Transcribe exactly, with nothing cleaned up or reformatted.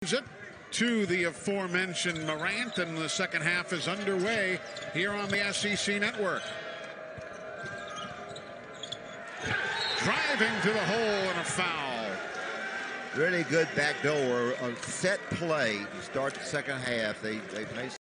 it to the aforementioned Morant, and the second half is underway here on the S E C network. Driving to the hole and a foul. Really good backdoor, a set play to start the second half. They they made